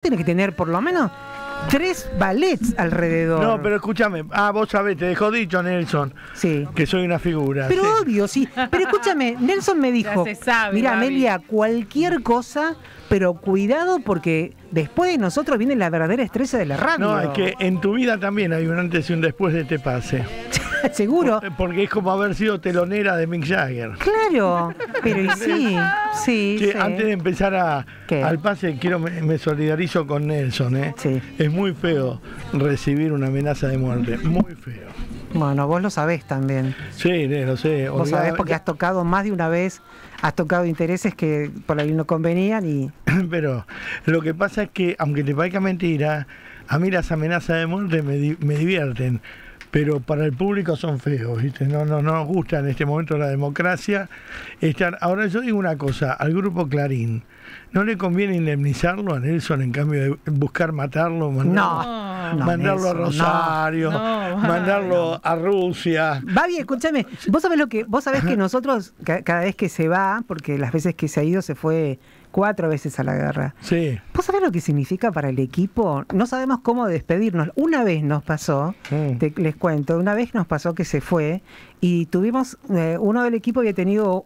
tenés que tener por lo menos 3 ballets alrededor. No, pero escúchame. Vos sabés, te dejó dicho Nelson, sí, que soy una figura. Pero sí. obvio, sí. Pero escúchame, Nelson me dijo, Ya se sabe, mira, Gaby. Amelia, cualquier cosa, pero cuidado porque después de nosotros viene la verdadera estrella de la radio. No, es que en tu vida también hay un antes y un después de Te Pase. Seguro. Porque es como haber sido telonera de Mick Jagger. Claro, pero y sí, sí, Che, sí. antes de empezar ¿Qué? al pase, me solidarizo con Nelson. Sí. Es muy feo recibir una amenaza de muerte. Muy feo. Bueno, vos lo sabés también. Sí, lo sé. Vos sabés porque has tocado más de una vez, has tocado intereses que por ahí no convenían y... Pero lo que pasa es que, aunque te parezca mentira, a mí las amenazas de muerte me divierten. Pero para el público son feos, ¿viste? No nos gusta en este momento la democracia. Ahora yo digo una cosa, al grupo Clarín, ¿no le conviene indemnizarlo a Nelson en cambio de buscar matarlo? Mandarlo a Nelson, Rosario, mandarlo a Rusia. Babi, escúchame, vos sabés que nosotros, cada vez que se va, porque las veces que se ha ido se fue 4 veces a la guerra. Sí. ¿Vos sabés lo que significa para el equipo? No sabemos cómo despedirnos. Una vez nos pasó, les cuento, una vez nos pasó que se fue y tuvimos, uno del equipo había tenido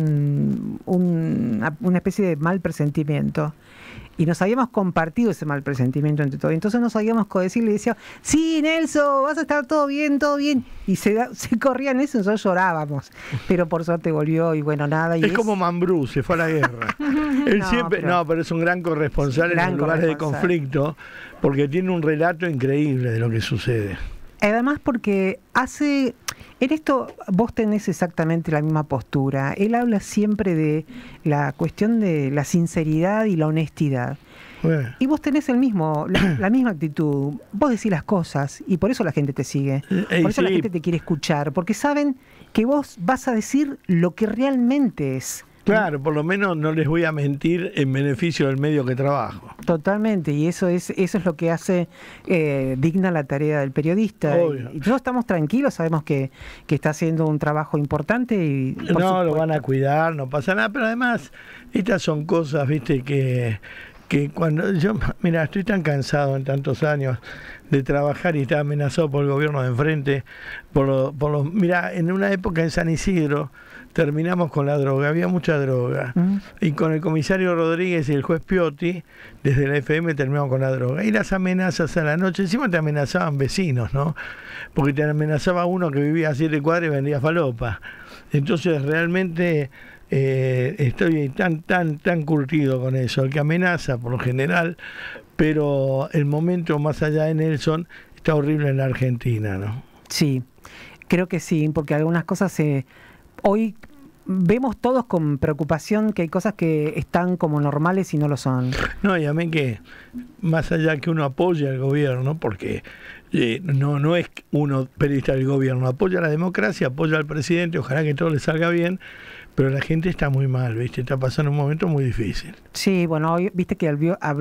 una especie de mal presentimiento. Y nos habíamos compartido ese mal presentimiento entre todos. Entonces no sabíamos qué decir. Le decía, sí, Nelson, vas a estar todo bien, todo bien. Y se corrían eso y nosotros llorábamos. Pero por suerte volvió y bueno, nada. Y es como Mambrú, se fue a la guerra. Él siempre, pero es un gran corresponsal en los lugares de conflicto, porque tiene un relato increíble de lo que sucede. Además porque en esto vos tenés exactamente la misma postura. Él habla siempre de la cuestión de la sinceridad y la honestidad. Bueno. Y vos tenés la misma actitud. Vos decís las cosas y por eso la gente te sigue. Por eso la gente te quiere escuchar. Porque saben que vos vas a decir lo que realmente es. Claro, por lo menos no les voy a mentir en beneficio del medio que trabajo. Totalmente, y eso es lo que hace digna la tarea del periodista. Obvio. Y todos estamos tranquilos, sabemos que está haciendo un trabajo importante. Y no, lo van a cuidar, no pasa nada, pero además estas son cosas, viste, que cuando mira, estoy tan cansado en tantos años de trabajar y estar amenazado por el gobierno de enfrente, mira, en una época en San Isidro terminamos con la droga, había mucha droga, y con el comisario Rodríguez y el juez Piotti, desde la FM terminamos con la droga, y las amenazas a la noche, encima te amenazaban vecinos, ¿no? Porque te amenazaba uno que vivía a 7 cuadras y vendía falopa, entonces realmente estoy tan curtido con eso, el que amenaza por lo general, pero el momento más allá de Nelson está horrible en la Argentina, ¿no? Sí, creo que sí, porque algunas cosas hoy vemos todos con preocupación que hay cosas que están como normales y no lo son. No, y a mí que más allá que uno apoye al gobierno, porque no es uno periodista del gobierno, apoya a la democracia, apoya al presidente, ojalá que todo le salga bien, pero la gente está muy mal, ¿viste? Está pasando un momento muy difícil. Sí, bueno, hoy viste que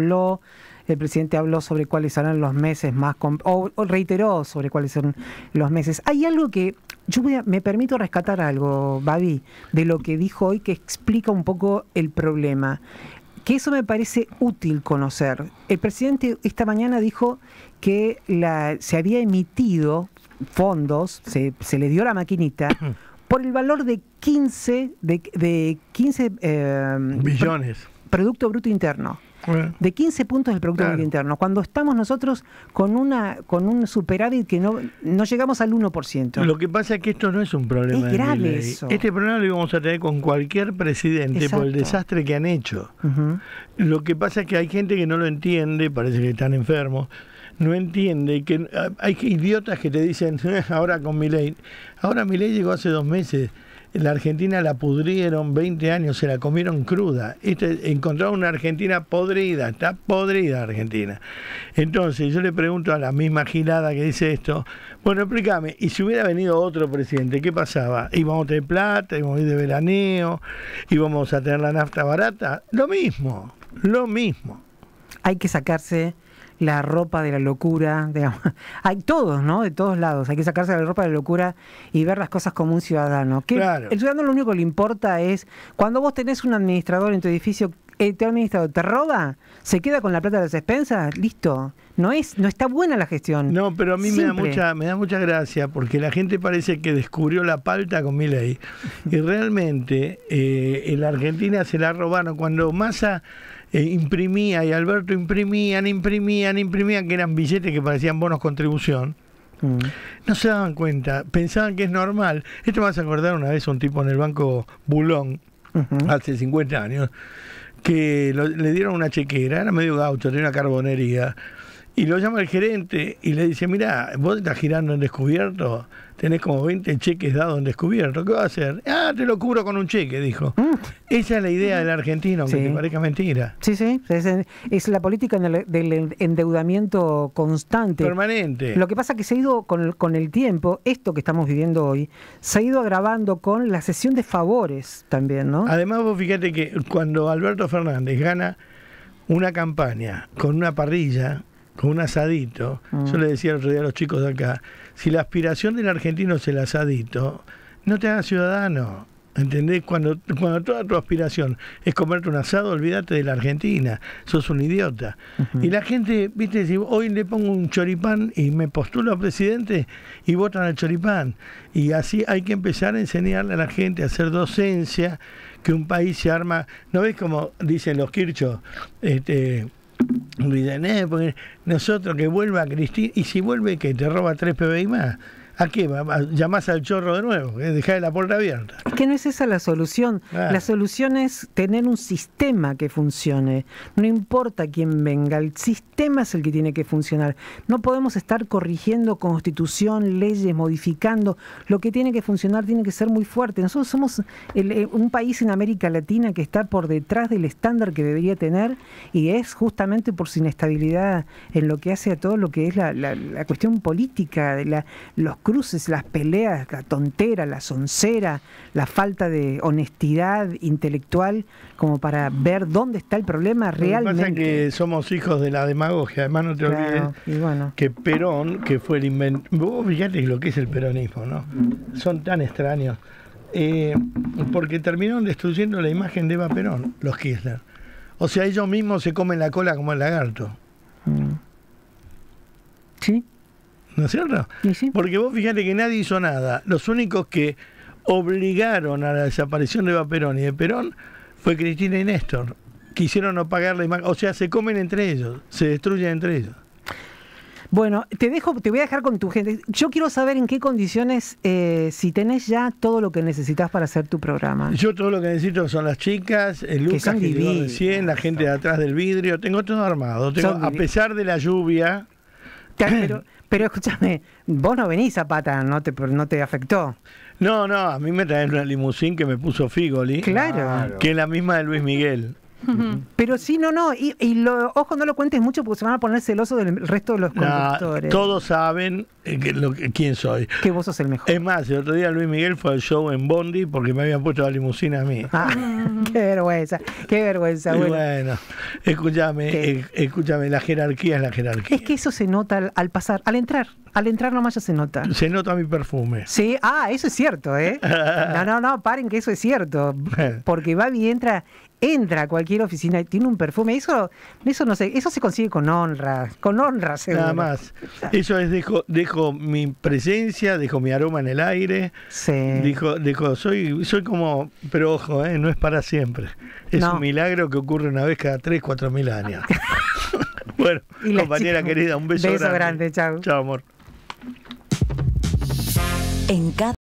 el presidente habló sobre cuáles serán los meses más... o reiteró sobre cuáles son los meses. Hay algo que... me permito rescatar algo, Babi, de lo que dijo hoy que explica un poco el problema. Que eso me parece útil conocer. El presidente esta mañana dijo que se había emitido fondos, se le dio la maquinita... por el valor de 15 billones. Producto Bruto Interno. De 15 puntos del Producto Bruto Interno. Cuando estamos nosotros con un superávit que no llegamos al 1%. Lo que pasa es que esto no es un problema. Es grave eso. Este problema lo íbamos a tener con cualquier presidente. Exacto. Por el desastre que han hecho. Lo que pasa es que hay gente que no lo entiende, parece que están enfermos. No entiende que hay idiotas que te dicen ahora con Milei. Ahora Milei llegó hace 2 meses. En la Argentina la pudrieron 20 años, se la comieron cruda. Encontraron una Argentina podrida, está podrida Argentina. Entonces yo le pregunto a la misma gilada que dice esto, bueno, explícame, y si hubiera venido otro presidente, ¿qué pasaba? ¿Íbamos a tener plata, íbamos a ir de veraneo, íbamos a tener la nafta barata? Lo mismo. Hay que sacarse la ropa de la locura, digamos. Hay todos, ¿no? De todos lados. Hay que sacarse la ropa de la locura y ver las cosas como un ciudadano. Claro. El ciudadano lo único que le importa es, cuando vos tenés un administrador en tu edificio el administrador te roba, se queda con la plata de las expensas, listo. No está buena la gestión. No, pero a mí me da mucha gracia porque la gente parece que descubrió la palta con Milei y realmente en la Argentina se la robaron cuando Massa imprimía y Alberto imprimían, que eran billetes que parecían bonos contribución. No se daban cuenta, pensaban que es normal. Esto me hace acordar una vez a un tipo en el Banco Bulón, hace 50 años, que le dieron una chequera, era medio gaucho, tenía una carbonería, y lo llama el gerente y le dice, mirá, vos estás girando en descubierto, tenés como 20 cheques dados en descubierto, ¿qué vas a hacer? Ah, te lo cubro con un cheque, dijo. Esa es la idea del argentino, aunque te parezca mentira. Sí, es la política del endeudamiento constante. Permanente. Lo que pasa es que se ha ido con el tiempo, esto que estamos viviendo hoy, se ha ido agravando con la cesión de favores también, ¿no? Además, vos fíjate que cuando Alberto Fernández gana una campaña con una parrilla, con un asadito, yo le decía el otro día a los chicos de acá, si la aspiración del argentino es el asadito, no te hagas ciudadano, ¿entendés? Cuando toda tu aspiración es comerte un asado, olvídate de la Argentina, sos un idiota. Y la gente, viste, si hoy le pongo un choripán y me postulo a presidente y votan al choripán, y así hay que empezar a enseñarle a la gente a hacer docencia, que un país se arma, ¿no ves como dicen los Kirchhoff? Porque nosotros que vuelva Cristina, y si vuelve que te roba 3 PBI más, ¿a qué? ¿Llamás al chorro de nuevo? Dejá la puerta abierta. Es que no es esa la solución. La solución es tener un sistema que funcione. No importa quién venga, el sistema es el que tiene que funcionar. No podemos estar corrigiendo constitución, leyes, modificando. Lo que tiene que funcionar tiene que ser muy fuerte. Nosotros somos un país en América Latina que está por detrás del estándar que debería tener, y es justamente por su inestabilidad en lo que hace a todo lo que es la cuestión política, de los cruces, las peleas, la tontera, la soncera, la falta de honestidad intelectual como para ver dónde está el problema realmente. Lo que pasa es que somos hijos de la demagogia. Además, no te olvides que Perón, que fue el inventor, vos fíjate lo que es el peronismo, ¿no? Son tan extraños, porque terminaron destruyendo la imagen de Eva Perón, los Kirchner. O sea, ellos mismos se comen la cola como el lagarto. Sí. ¿No es cierto? Sí. Porque vos fíjate que nadie hizo nada. Los únicos que obligaron a la desaparición de Eva Perón y de Perón fue Cristina y Néstor. Quisieron no pagar la imagen. O sea, se comen entre ellos, se destruyen entre ellos. Bueno, te voy a dejar con tu gente. Yo quiero saber en qué condiciones, si tenés ya todo lo que necesitas para hacer tu programa. Yo todo lo que necesito son las chicas, Lucas que llegó recién, la gente de atrás del vidrio. Tengo todo armado. A pesar de la lluvia... Pero escúchame, vos no venís a pata, no te afectó. No, a mí me traen una limusín que me puso Figoli. Claro. Que es la misma de Luis Miguel. Pero sí, ojo, no lo cuentes mucho porque se van a poner celosos del resto de los conductores. Todos saben quién soy. Que vos sos el mejor. Es más, el otro día Luis Miguel fue al show en Bondi porque me habían puesto la limusina a mí. Qué vergüenza. Y bueno, escúchame, la jerarquía es la jerarquía. Es que eso se nota al pasar, al entrar nomás ya se nota. Se nota mi perfume. Sí, eso es cierto, ¿eh? No, paren que eso es cierto. Porque Babi entra a cualquier oficina y tiene un perfume. Eso no sé, eso se consigue con honra seguro. Nada más. Eso es, dejo mi presencia, dejo mi aroma en el aire. Sí. Soy como, pero ojo, no es para siempre. Es un milagro que ocurre una vez cada 3-4 mil años. Bueno, compañera querida, un beso grande. Chao. Chao, amor. En cada